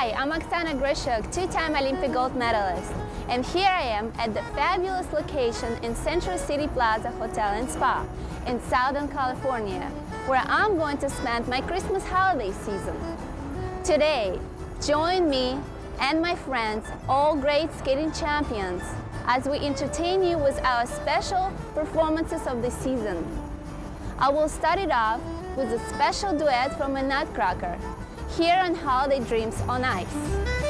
Hi, I'm Oksana Grishuk, two-time Olympic gold medalist, and here I am at the fabulous location in Century City Plaza Hotel and Spa in Southern California, where I'm going to spend my Christmas holiday season. Today, join me and my friends, all great skating champions, as we entertain you with our special performances of the season. I will start it off with a special duet from a Nutcracker, here on Holiday Dreams on Ice.